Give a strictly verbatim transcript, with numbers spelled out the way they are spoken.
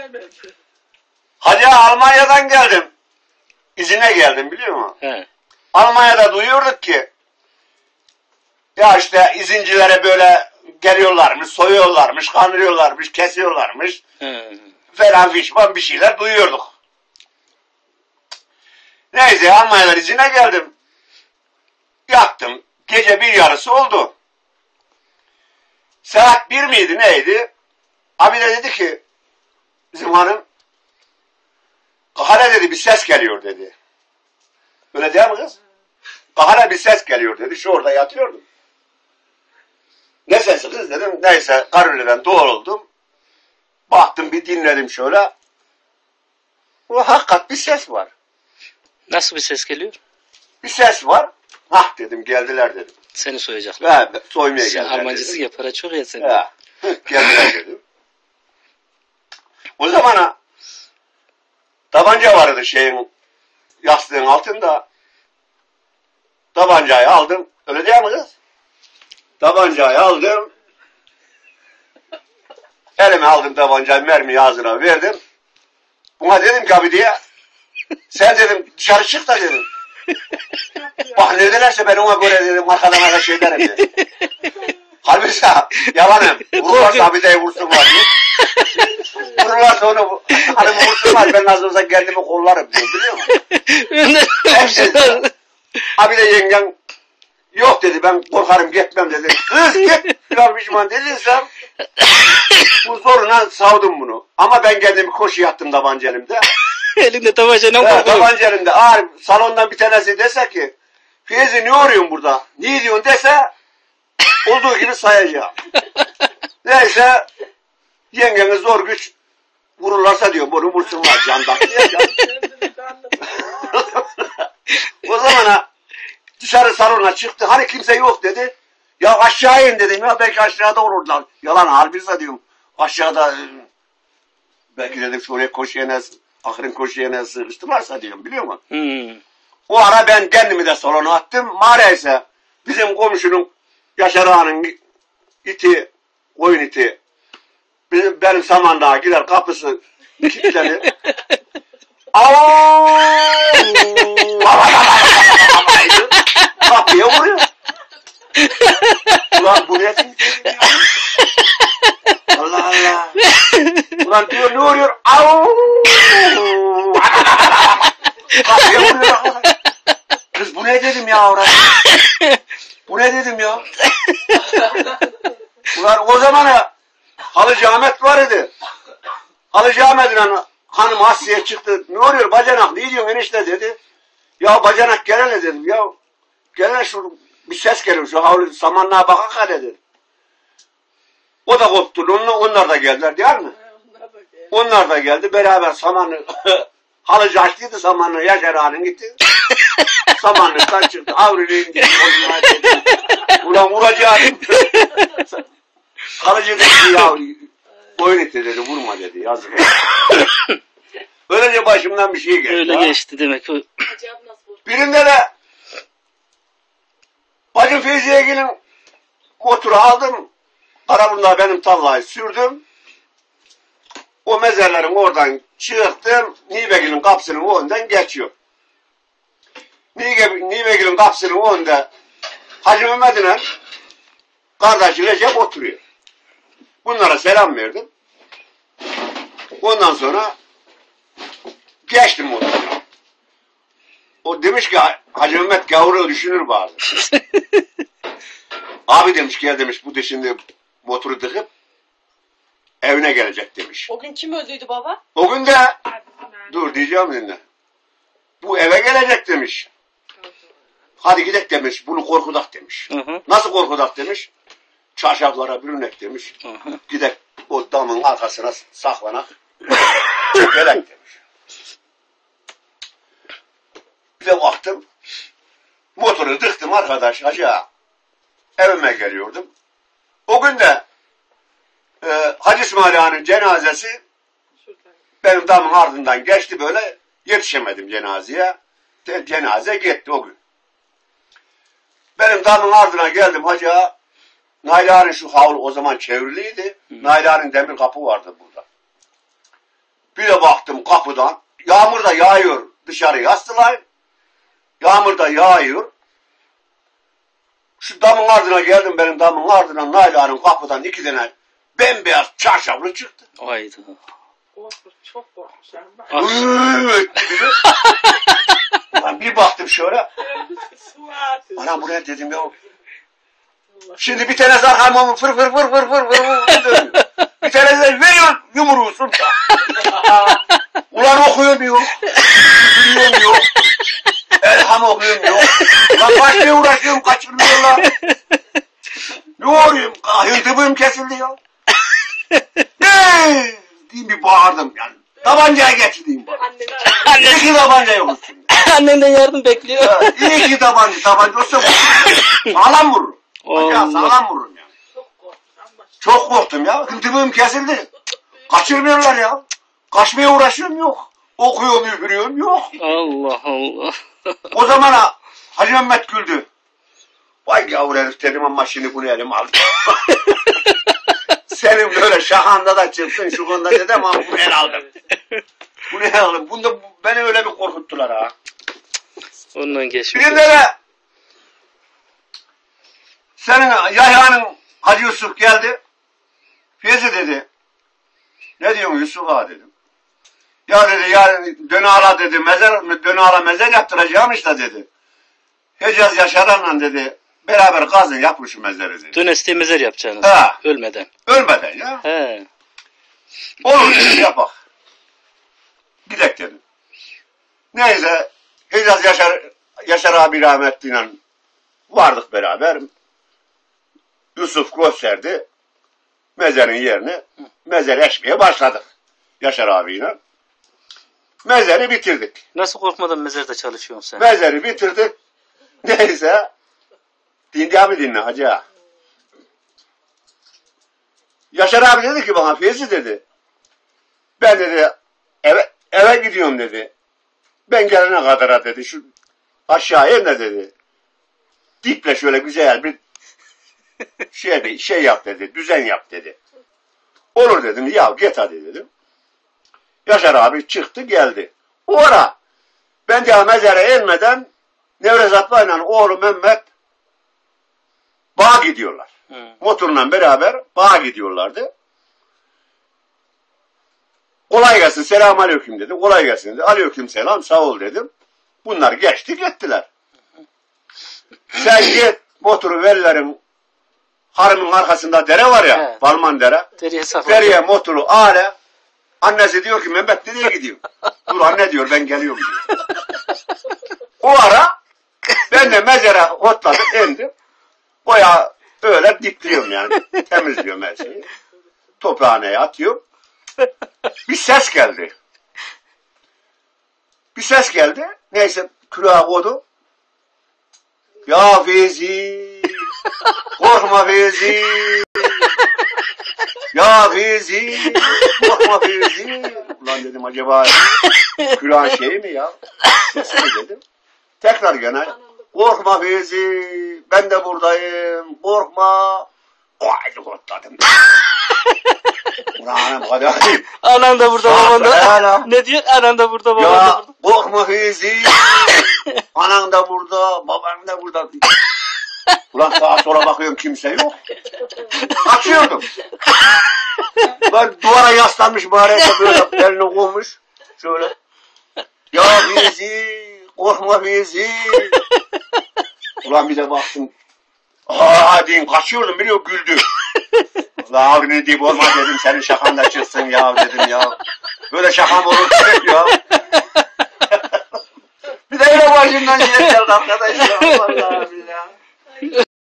Hacı Almanya'dan geldim. İzine geldim biliyor musun? He. Almanya'da duyuyorduk ki ya işte izincilere böyle geliyorlarmış, soyuyorlarmış, kandırıyorlarmış, kesiyorlarmış. He. Falan fişman bir şeyler duyuyorduk. Neyse Almanya'dan izine geldim. Yattım. Gece bir yarısı oldu. Saat bir miydi neydi? Abi de dedi ki bizim hanım kahara dedi bir ses geliyor dedi. Öyle değil mi kız? Kahara bir ses geliyor dedi. Şu orada yatıyordum. Ne sesi kız dedim. Neyse karöleden doğruldum. Baktım bir dinledim şöyle. O hakikat bir ses var. Nasıl bir ses geliyor? Bir ses var. Hah dedim geldiler dedim. Seni soyacaklar. He, soymaya Sen geldiler Almancısı dedim. ya para çok ya senin. He, geldiler dedim. O zamana tabanca vardı şeyin yastığın altında. Tabancayı aldım. Öyle değil mi kız? Tabancayı aldım. Elime aldım tabancayı, mermiyi ağzına verdim. Buna dedim ki abi diye sen dedim dışarı çık da dedim. Bak neredelerse ben ona göre dedim arkadan arka şey derim dedim. Halbuki yalanım. Vururlarsa abi diye vursunlar diye. Vururlarsa onu hanımı vursunlar ben nasıl olsa kendimi kollarım diyor biliyor musun? Abi de yengem yok dedi ben korkarım gitmem dedi. Kız git biraz pişman dediysem bu zoruna savdum bunu. Ama ben kendimi koşu yattım tabanca elimde. Elinde tabanca ne Evet, tabanca elimde. Ağır salondan bir tanesi dese ki Feyzi ne arıyorsun burada? Ne diyorsun dese olduğu gibi sayacağım. Neyse yengeniz zor güç vururlarsa diyor bunu vursunlar candan diye. O zamana dışarı salona çıktı. Hani kimse yok dedi. Ya aşağı in dedim ya belki aşağıda olurlar. Yalan halbuki diyorum. Aşağıda belki dedim şuraya koşuyana ahırın koşuyana sığıştılarsa diyorum biliyor musun? Hmm. O ara ben kendimi de salona attım. Maalesef bizim komşunun Yaşar Ağa'nın iti, koyun iti benim, benim samanlığa gider kapısı kilitlenir. Kapıya vuruyor. Ulan bu ne diyor? Allah Allah. Ulan diyor ne oluyor? Kapıya vuruyor. Kız bu ne dedim ya oraya? Bu ne dedim ya? Ulan o zamana Halıcı Ahmet var idi. Halıcı Ahmet'in hanım Asiye çıktı. Ne oluyor bacanak ne diyorsun enişte dedi. Ya bacanak gel hele dedim ya. Gel hele şu bir ses geliyor şu havlu samanlığa bakak hele dedim. O da koptu. Onlar, onlar da geldiler değil mi? Onlar da geldi. Beraber samanlı Halıcı açtıydı samanlı Yaşar Ağa'nın gitti. Samanlıktan çıktı. Avrulayın gitti. Ulan vuracağım. Halıcı dedi ya boyun etti dedi vurma dedi yazık. Böylece başımdan bir şey geçti. Öyle ha. geçti demek. Birinde de bacım Feyzi'ye gelin motoru aldım. Arabımda benim tallayı sürdüm. O mezarların oradan çıktım. Nibegil'in kapısının önünden geçiyor. Nibegil'in kapısının önünde Hacı Mehmet'in kardeşi Recep oturuyor. Bunlara selam verdim. Ondan sonra geçtim motoruna. O demiş ki Hacı Mehmet gavuru düşünür bazı. Abi demiş gel demiş bu da şimdi motoru tıkıp evine gelecek demiş. O gün kim öldüydü baba? O gün de dur diyeceğim dinle. Bu eve gelecek demiş. Hadi gidek demiş. Bunu korkudak demiş. Hı hı. Nasıl korkudak demiş? Çarşaflara bürünek demiş. Hı hı. Gidek o damın arkasına saklanak. Gelek demiş. Bir de baktım. Motoru tıktım arkadaş aşağı. Evime geliyordum. O gün de e, Hacı İsmail Ağa'nın cenazesi benim damın ardından geçti böyle. Yetişemedim cenazeye. De, cenaze gitti o gün. Benim damın ardına geldim Hacı Ağa. Nail Ağa'nın şu havlu o zaman çevriliydi. Nail Ağa'nın demir kapı vardı burada. kapıdan. Yağmur da yağıyor. Dışarı yastılar. Yağmur da yağıyor. Şu damın ardına geldim, benim damın ardına Naila'nın kapıdan iki tane bembeyaz çarşaflı çıktı. Hayda. Korkmuş, çok korkmuş. Yani bak, Evet dedi. Ulan bir baktım şöyle. su atıyor. Ana bu ne dedim ya. Şimdi bir tanesi arkamı fır fır fır fır fır fır fır dönüyor. Bir tanesi de veriyor yumruğu sırta. Ulan okuyorum yok. Yürüyorum yok. Elham okuyorum yok. Lan kaçmaya uğraşıyorum, kaçırmıyorlar. Ne oluyorum? Hıldırım kesildi ya. Ne? Diyeyim bir bağırdım yani. Tabancaya geç diyeyim bak. Annene İyi ki tabanca yok üstünde. Annenden yardım bekliyor. Ya, İyi ki tabanca, tabanca olsa sağlam vururum. Bacağı Allah. sağlam vururum yani. çok korkmuş. Ama Çok korktum ya. Hıldırım kesildi. Kaçırmıyorlar ya. Kaçmaya uğraşıyorum yok. Okuyorum, üfürüyorum yok. Allah Allah. O zaman ha, Hacı Mehmet güldü. Vay gavur herif dedim ama şimdi bunu elim aldı. Senin böyle şahanda da çıktın şu konuda dedim ama bunu el aldım. Bunu el aldım. Bunda beni öyle bir korkuttular ha. Ondan geçmiş. Bir de senin Yahya'nın Hacı Yusuf geldi. Feyzi dedi. Ne diyorsun Yusuf ağa dedim. Ya dedi yarın Dönağla dedi mezar, Dönağla mezar yaptıracağım işte dedi. Hecaz Yaşaran'la dedi beraber kazın yapın şu mezarı dedi. Dönesti mezar yapacaksınız. Ha. Ölmeden. Ölmeden ya. He. Olur dedi yapak. Gidek dedim. Neyse Hecaz Yaşar, Yaşar abi rahmetliyle vardık beraber. Yusuf gösterdi mezarın yerini. Mezar eşmeye başladık Yaşar abiyle. Mezarı bitirdik. Nasıl korkmadan mezarda çalışıyorsun sen? Mezarı bitirdik. Neyse. Dinle mi dinle hacı ağa. Yaşar abi dedi ki bana Feyzi dedi. Ben dedi eve, eve gidiyorum dedi. Ben gelene kadar dedi şu aşağıya in de dedi. Diple şöyle güzel bir şey, şey yap dedi. Düzen yap dedi. Olur dedim. Ya git hadi dedim. Yaşar abi çıktı geldi. O ara ben de mezara inmeden Nevrezat Bay'la oğlu Mehmet bağa gidiyorlar. Hı. Motorla beraber bağa gidiyorlardı. Kolay gelsin, selam aleyküm dedi. Kolay gelsin dedi. Aleyküm selam, sağ ol dedim. Bunlar geçti gittiler. Sen git motoru verilerin harımın arkasında dere var ya, He. Balman dere. Deriye saklı. Dereye motoru ale. Annesi diyor ki Mehmet nereye gidiyor? Dur anne diyor ben geliyorum diyor. O ara ben de mezara hotladım indim. Boya öyle dipliyorum yani. Temizliyorum her şeyi. Toprağına atıyorum. Bir ses geldi. Bir ses geldi. Neyse külaha koydu. Ya Feyzi. Korkma Feyzi. Ya Feyzi. Korkma Feyzi. Ulan dedim acaba külahın şeyi mi ya? Sesi mi dedim. Tekrar gene. Korkma Feyzi. Ben de buradayım. Korkma. O ayrı korkladım. Ulan anam kadar ayıp. Anan da burada, baban da. Hala. Ne diyor? Anan da burada, baban da Ya burada. korkma Feyzi. Anan da burada, baban da burada. Ulan sağa sola bakıyorum kimse yok. Kaçıyordum. Ben duvara yaslanmış bari böyle elini koymuş. Şöyle. Ya Feyzi, korkma Feyzi. Ulan bir de baktım. Aa dedim kaçıyordum biliyor güldü. Ulan abi ne diyeyim olmaz dedim senin şakan da çıksın ya dedim ya. Böyle şakam olur dedim ya. Bir de yine başından yer geldi arkadaş ya. Vallahi billahi.